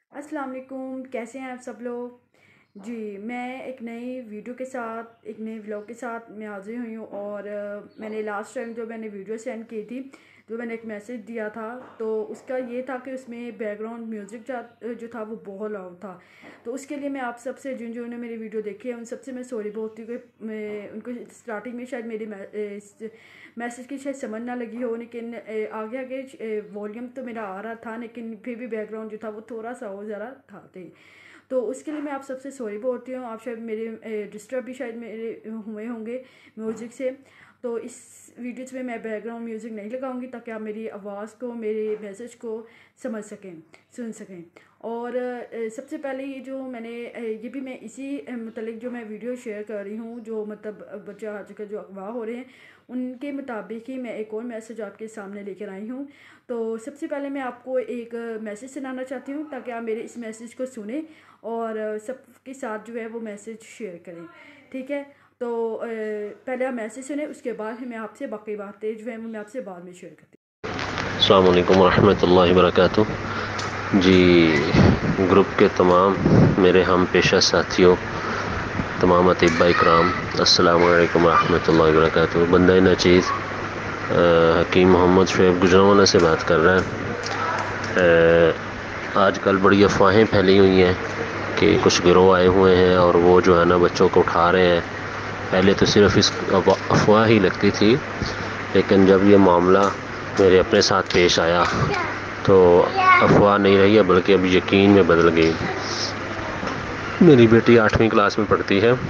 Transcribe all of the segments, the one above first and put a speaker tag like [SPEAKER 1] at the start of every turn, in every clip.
[SPEAKER 1] السلام علیکم، کیسے ہیں آپ سب لوگ؟ جی میں ایک نئی ویڈیو کے ساتھ، ایک نئی ولاگ کے ساتھ میں حاضر ہوئی ہوں۔ اور میں نے لاسٹ ٹائم جو میں نے ویڈیو سینڈ کی تھی، جو میں نے ایک میسیج دیا تھا، تو اس کا یہ تھا کہ اس میں بیک گراؤنڈ میوزک جو تھا وہ بہت لاؤڈ تھا۔ تو اس کے لیے میں آپ سب سے جنہوں نے میری ویڈیو دیکھی ہے ان سب سے میں سوری بولتی ہوں کہ میں ان کو اسٹارٹنگ میں شاید میری میسیج کی شاید سمجھ نہ لگی ہو، لیکن آگے آگے والیوم تو میرا آ رہا تھا، لیکن پھر بھی بیک گراؤنڈ جو تھا وہ تھوڑا سا اور ذرا تھا تو اس کے لیے میں آپ سب سے سوری بولتی ہوں۔ آپ شاید میرے ڈسٹرب بھی شاید میرے ہوئے ہوں گے میوزک سے، تو اس ویڈیوز میں بیک گراؤنڈ میوزک نہیں لگاؤں گی تاکہ آپ میری آواز کو، میرے میسیج کو سمجھ سکیں، سن سکیں۔ اور سب سے پہلے یہ جو میں نے یہ بھی میں اسی متعلق جو میں ویڈیو شیئر کر رہی ہوں، جو مطلب بچہ آج کل جو اغوا ہو رہے ہیں ان کے مطابق ہی میں ایک اور میسیج آپ کے سامنے لے کر آئی ہوں۔ تو سب سے پہلے میں آپ کو ایک میسیج سنانا چاہتی ہوں تاکہ آپ میرے اس میسیج کو سنیں اور سب کے ساتھ جو ہے وہ میسیج شیئر کریں، ٹھیک ہے؟ تو پہلے آپ میسیج سنیں، اس کے بعد میں آپ سے باقی باتیں جو ہیں وہ میں آپ سے بعد میں شیئر کرتی ہوں۔
[SPEAKER 2] السلام علیکم ورحمۃ اللہ وبرکاتہ۔ جی گروپ کے تمام میرے ہم پیشہ ساتھیوں، تمام اطباء اکرام، السلام علیکم ورحمۃ اللہ وبرکاتہ۔ بندہ ناچیز حکیم محمد شعیب گجرانوالہ سے بات کر رہا ہے۔ آج کل بڑی افواہیں پھیلی ہوئی ہیں کہ کچھ گروہ آئے ہوئے ہیں اور وہ جو ہے نا بچوں کو اٹھا رہے ہیں۔ پہلے تو صرف اس افواہ ہی لگتی تھی، لیکن جب یہ معاملہ میرے اپنے ساتھ پیش آیا تو افواہ نہیں رہی ہے بلکہ اب یقین میں بدل گئی۔ میری بیٹی 8ویں کلاس میں پڑھتی ہے،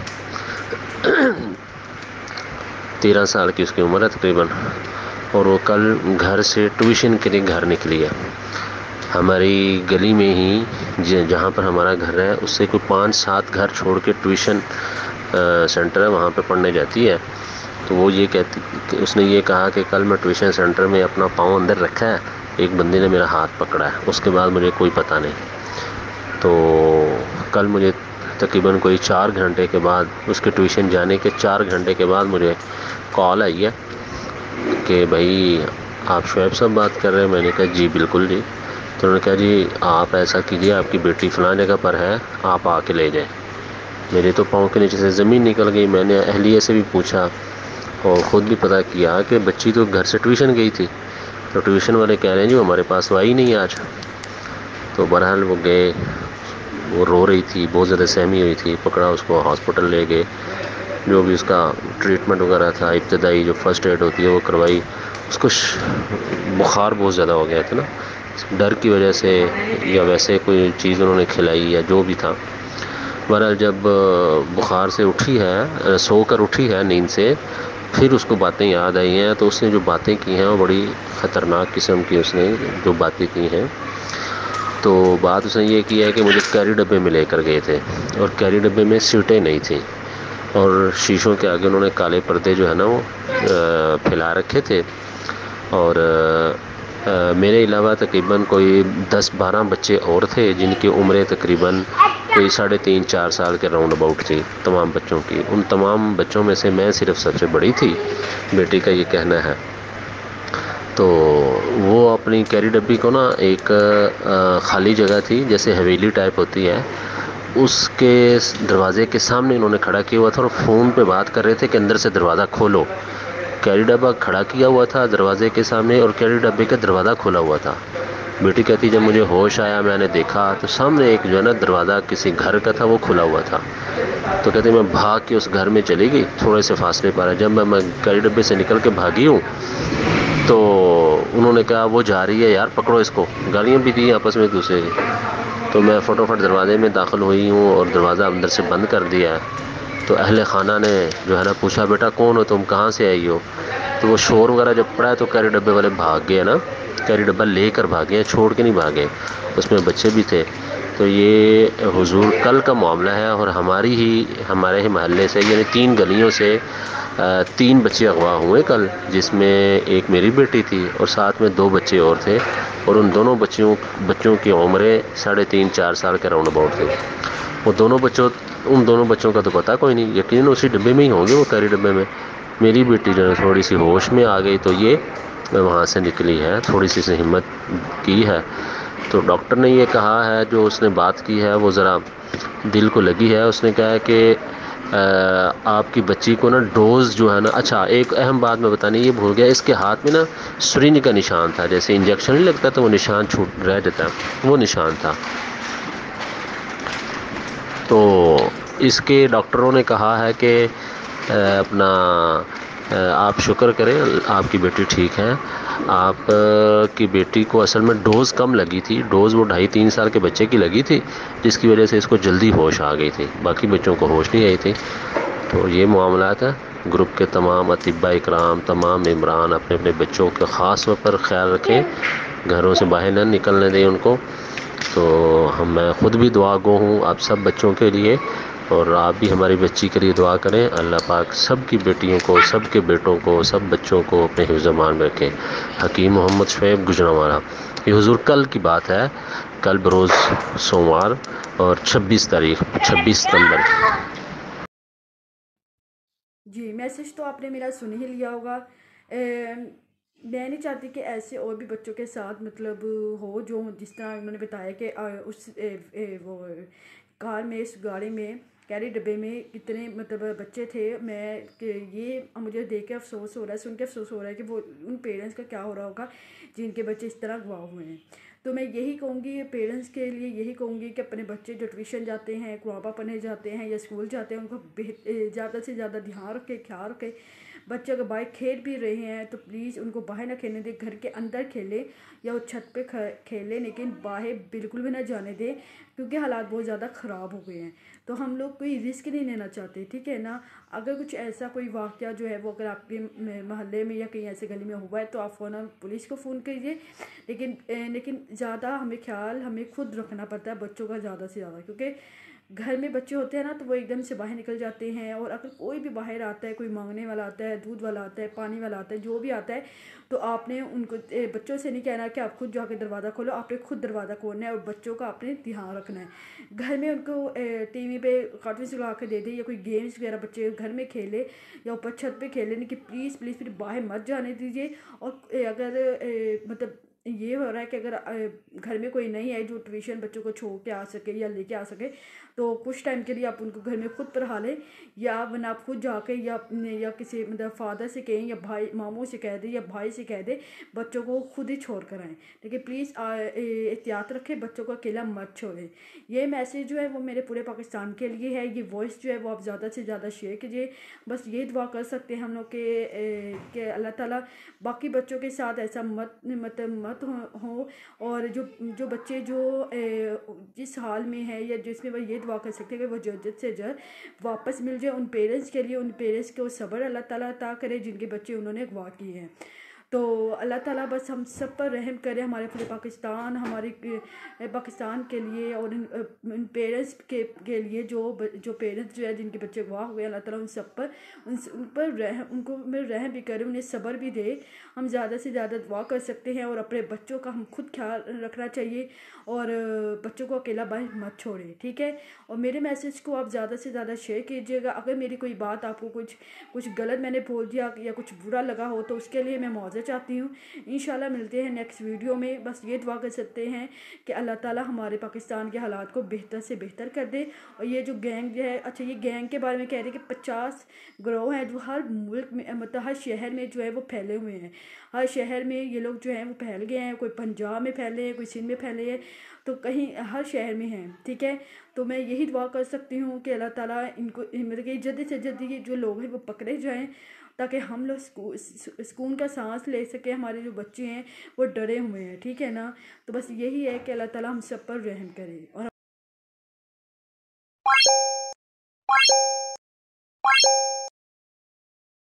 [SPEAKER 2] 13 سال کی اس کی عمر ہے تقریباً، اور وہ کل گھر سے ٹیوشن کے لیے گھر نکلی ہے۔ ہماری گلی میں ہی جہاں پر ہمارا گھر ہے اس سے کوئی 5-7 گھر چھوڑ کے ٹیوشن سینٹر ہے، وہاں پہ پڑھنے جاتی ہے۔ تو وہ یہ کہتی کہ اس نے یہ کہا کہ کل میں ٹیوشن سینٹر میں اپنا پاؤں اندر رکھا ہے، ایک بندے نے میرا ہاتھ پکڑا ہے، اس کے بعد مجھے کوئی پتہ نہیں۔ تو کل مجھے تقریباً کوئی 4 گھنٹے کے بعد، اس کے ٹیوشن جانے کے 4 گھنٹے کے بعد مجھے کال آئی ہے کہ بھائی آپ شعیب صاحب بات کر رہے ہیں؟ میں نے کہا جی بالکل جی۔ تو انہوں نے کہا جی آپ ایسا کیجیے، آپ کی بیٹی فلاں جگہ پر ہے، آپ آ کے لے جائیں۔ میرے تو پاؤں کے نیچے سے زمین نکل گئی۔ میں نے اہلیہ سے بھی پوچھا اور خود بھی پتہ کیا کہ بچی تو گھر سے ٹیوشن گئی تھی، تو ٹیوشن والے کہہ رہے ہیں جی وہ ہمارے پاس وہ آئی نہیں آج۔ تو بہرحال وہ گئے، وہ رو رہی تھی، بہت زیادہ سہمی ہوئی تھی، پکڑا اس کو، ہاسپٹل لے گئے، جو بھی اس کا ٹریٹمنٹ وغیرہ تھا، ابتدائی جو فرسٹ ایڈ ہوتی ہے وہ کروائی۔ اس کو بخار بہت زیادہ ہو گیا تھا نا، ڈر کی وجہ سے یا ویسے کوئی چیز انہوں نے کھلائی یا جو بھی تھا۔ بہرحال جب بخار سے اٹھی ہے، سو کر اٹھی ہے نیند سے، پھر اس کو باتیں یاد آئی ہیں، تو اس نے جو باتیں کی ہیں وہ بڑی خطرناک قسم کی اس نے جو باتیں کی ہیں۔ تو بات اس نے یہ کی ہے کہ مجھے کیری ڈبے میں لے کر گئے تھے اور کیری ڈبے میں سیٹیں نہیں تھیں، اور شیشوں کے آگے انہوں نے کالے پردے جو ہے نا وہ پھیلا رکھے تھے، اور میرے علاوہ تقریباً کوئی 10-12 بچے اور تھے جن کی عمریں تقریباً کوئی 3.5-4 سال کے راؤنڈ اباؤٹ تھی تمام بچوں کی۔ ان تمام بچوں میں سے میں صرف سب سے بڑی تھی، بیٹی کا یہ کہنا ہے۔ تو وہ اپنی کیری ڈبی کو نا ایک خالی جگہ تھی جیسے حویلی ٹائپ ہوتی ہے، اس کے دروازے کے سامنے انہوں نے کھڑا کیا ہوا تھا اور فون پہ بات کر رہے تھے کہ اندر سے دروازہ کھولو۔ کیری ڈبہ کھڑا کیا ہوا تھا دروازے کے سامنے اور کیری ڈبے کا دروازہ کھلا ہوا تھا۔ بیٹی کہتی جب مجھے ہوش آیا میں نے دیکھا تو سامنے ایک جو ہے نا دروازہ کسی گھر کا تھا، وہ کھلا ہوا تھا۔ تو کہتی میں بھاگ کے اس گھر میں چلی گئی تھوڑے سے فاصلے پر۔ جب میں کیری ڈبے سے نکل کے بھاگی ہوں تو انہوں نے کہا وہ جا رہی ہے یار، پکڑو اس کو، گالیاں بھی دی آپس میں ایک دوسرے کی۔ تو میں فٹافٹ دروازے میں داخل ہوئی ہوں اور دروازہ اندر سے بند کر دیا ہے۔ تو اہل خانہ نے جو ہے نا پوچھا بیٹا کون ہو تم، کہاں سے آئی ہو؟ تو وہ شور وغیرہ جب پڑا ہے تو کیری ڈبے والے بھاگ گئے نا، کیری ڈبہ لے کر بھاگے ہیں، چھوڑ کے نہیں بھاگے، اس میں بچے بھی تھے۔ تو یہ حضور کل کا معاملہ ہے، اور ہمارے ہی محلے سے یعنی 3 گلیوں سے 3 بچے اغوا ہوئے کل، جس میں ایک میری بیٹی تھی اور ساتھ میں 2 بچے اور تھے، اور ان دونوں بچوں کی عمریں 3.5-4 سال کے راؤنڈ اباؤٹ تھی۔ ان دونوں بچوں کا تو پتہ کوئی نہیں، یقیناً اسی ڈبے میں ہی ہوں گے وہ کیری ڈبے میں۔ میری بیٹی جو ہے تھوڑی سی ہوش میں آ گئی تو یہ وہاں سے نکلی ہے، تھوڑی سی ہمت کی ہے، تو ڈاکٹر نے یہ کہا ہے، جو اس نے بات کی ہے وہ ذرا دل کو لگی ہے. اس نے کہا ہے کہ آپ کی بچی کو نا ڈوز جو ہے نا، اچھا ایک اہم بات میں بتانے یہ بھول گیا، اس کے ہاتھ میں نا سرنج کا نشان تھا، جیسے انجیکشن نہیں لگتا تو وہ نشان چھوٹ رہ جاتا ہے، وہ نشان تھا. تو اس کے ڈاکٹروں نے کہا ہے کہ اپنا آپ شکر کریں، آپ کی بیٹی ٹھیک ہے. آپ کی بیٹی کو اصل میں ڈوز کم لگی تھی، ڈوز وہ 2.5-3 سال کے بچے کی لگی تھی، جس کی وجہ سے اس کو جلدی ہوش آ گئی تھی، باقی بچوں کو ہوش نہیں آئی تھی. تو یہ معاملات ہیں. گروپ کے تمام اطباء اکرام، تمام ممبران اپنے اپنے بچوں کا خاص طور پر خیال رکھیں، گھروں سے باہر نہ نکلنے دیں ان کو. تو میں خود بھی دعا گو ہوں آپ سب بچوں کے لیے، اور آپ بھی ہماری بچی کے لیے دعا کریں. اللہ پاک سب کی بیٹیوں کو، سب کے بیٹوں کو، سب بچوں کو اپنے حفظ امان میں رکھیں. حکیم محمد شعیب گجرانوالہ. یہ حضور کل کی بات ہے، کل بروز سوموار اور 26 ستمبر.
[SPEAKER 1] جی میسج تو آپ نے میرا سن ہی لیا ہوگا. میں نہیں چاہتی کہ ایسے اور بھی بچوں کے ساتھ مطلب ہو، جو جس طرح انہوں نے بتایا کہ اس وہ کار میں، اس گاڑی میں، کیری ڈبے میں کتنے مطلب بچے تھے. میں کہ یہ مجھے دیکھ کے افسوس ہو رہا ہے، سن کے افسوس ہو رہا ہے کہ وہ ان پیرنٹس کا کیا ہو رہا ہوگا جن کے بچے اس طرح گواہ ہوئے ہیں. تو میں یہی کہوں گی پیرنٹس کے لیے، یہی کہوں گی کہ اپنے بچے جو ٹیوشن جاتے ہیں، قرآن پڑھنے جاتے ہیں یا اسکول جاتے ہیں، ان کو زیادہ سے زیادہ دھیان رکھے، خیال رکھے. بچے اگر باہر کھیل بھی رہے ہیں تو پلیز ان کو باہر نہ کھیلنے دیں، گھر کے اندر کھیلیں یا وہ چھت پہ کھیلیں، لیکن باہر بالکل بھی نہ جانے دیں، کیونکہ حالات بہت زیادہ خراب ہو گئے ہیں. تو ہم لوگ کوئی رسک نہیں لینا چاہتے، ٹھیک ہے نا. اگر کچھ ایسا کوئی واقعہ جو ہے وہ اگر آپ کے محلے میں یا کہیں ایسے گلی میں ہوا ہے تو آپ فوراً پولیس کو فون کیجیے. لیکن زیادہ ہمیں خیال ہمیں خود رکھنا پڑتا ہے بچوں کا زیادہ سے زیادہ، کیونکہ گھر میں بچے ہوتے ہیں نا تو وہ ایک دم سے باہر نکل جاتے ہیں. اور اگر کوئی بھی باہر آتا ہے، کوئی مانگنے والا آتا ہے، دودھ والا آتا ہے، پانی والا آتا ہے، جو بھی آتا ہے، تو آپ نے ان کو بچوں سے نہیں کہنا کہ آپ خود جا کے دروازہ کھولو، آپ نے خود دروازہ کھولنا ہے اور بچوں کا آپ نے دھیان رکھنا ہے. گھر میں ان کو ٹی وی پہ کارٹون چلا کے دے دیں یا کوئی گیمز وغیرہ بچے گھر میں کھیلے یا اوپر چھت پہ کھیلے، نہیں کہ پلیز پھر باہر مت جانے دیجیے. اور اگر مطلب یہ ہو رہا ہے کہ اگر گھر میں کوئی نہیں ہے جو ٹیوشن بچوں کو چھوڑ کے آ سکے یا لے کے آ سکے، تو کچھ ٹائم کے لیے آپ ان کو گھر میں خود پڑھا لیں، یا ورنہ آپ خود جا کے یا کسی مطلب فادر سے کہیں یا بھائی ماموں سے کہہ دیں یا بھائی سے کہہ دیں بچوں کو خود ہی چھوڑ کر آئیں. لیکن پلیز احتیاط رکھیں، بچوں کا اکیلا مت چھوڑیں. یہ میسیج جو ہے وہ میرے پورے پاکستان کے لیے ہے. یہ وائس جو ہے وہ آپ زیادہ سے زیادہ شیئر کیجیے. بس یہ دعا کر سکتے ہیں ہم لوگ کہ اللہ تعالیٰ باقی بچوں کے ساتھ ایسا مت ہو. اور جو بچے جو جس حال میں ہے یا جس میں وہ یہ دعا کر سکتے ہیں کہ وہ جلد سے جلد واپس مل جائے ان پیرنٹس کے لیے. ان پیرنٹس کو صبر اللہ تعالیٰ عطا کرے جن کے بچے انہوں نے اغوا کیے ہیں. تو اللہ تعالیٰ بس ہم سب پر رحم کرے، ہمارے پورے پاکستان، ہمارے پاکستان کے لیے، اور ان پیرنٹس کے لیے جو پیرنٹس جو ہے جن کے بچے اغوا ہوئے، اللہ تعالیٰ ان سب پر ان کو رحم بھی کرے، انہیں صبر بھی دے. ہم زیادہ سے زیادہ دعا کر سکتے ہیں، اور اپنے بچوں کا ہم خود خیال رکھنا چاہیے، اور بچوں کو اکیلا باہر مت چھوڑیں، ٹھیک ہے. اور میرے میسیج کو آپ زیادہ سے زیادہ شیئر کیجیے گا. اگر میری کوئی بات آپ کو کچھ غلط میں نے بول دیا یا کچھ برا لگا ہو تو اس کے لیے میں معذرت چاہتی ہوں. انشاءاللہ ملتے ہیں نیکسٹ ویڈیو میں. بس یہ دعا کر سکتے ہیں کہ اللہ تعالیٰ ہمارے پاکستان کے حالات کو بہتر سے بہتر کر دے. اور یہ جو گینگ جو ہے، اچھا یہ گینگ کے بارے میں کہہ رہے ہیں کہ 50 گروہ ہیں جو ہر ملک میں مطلب ہر شہر میں جو ہے وہ پھیلے ہوئے ہیں. ہر شہر میں یہ لوگ جو ہیں وہ پھیل گئے ہیں. کوئی پنجاب میں پھیلے ہیں، کوئی سندھ میں پھیلے ہیں، تو کہیں ہر شہر میں ہیں، ٹھیک ہے. تو میں یہی دعا کر سکتی ہوں کہ اللہ تعالیٰ ان کو مطلب کہ جلدی سے جلدی جو لوگ ہیں وہ پکڑے جائیں، تاکہ ہم لوگ سکون کا سانس لے سکیں. ہمارے جو بچے ہیں وہ ڈرے ہوئے ہیں، ٹھیک ہے نا. تو بس یہی ہے کہ اللہ تعالیٰ ہم سب پر رحم کرے اور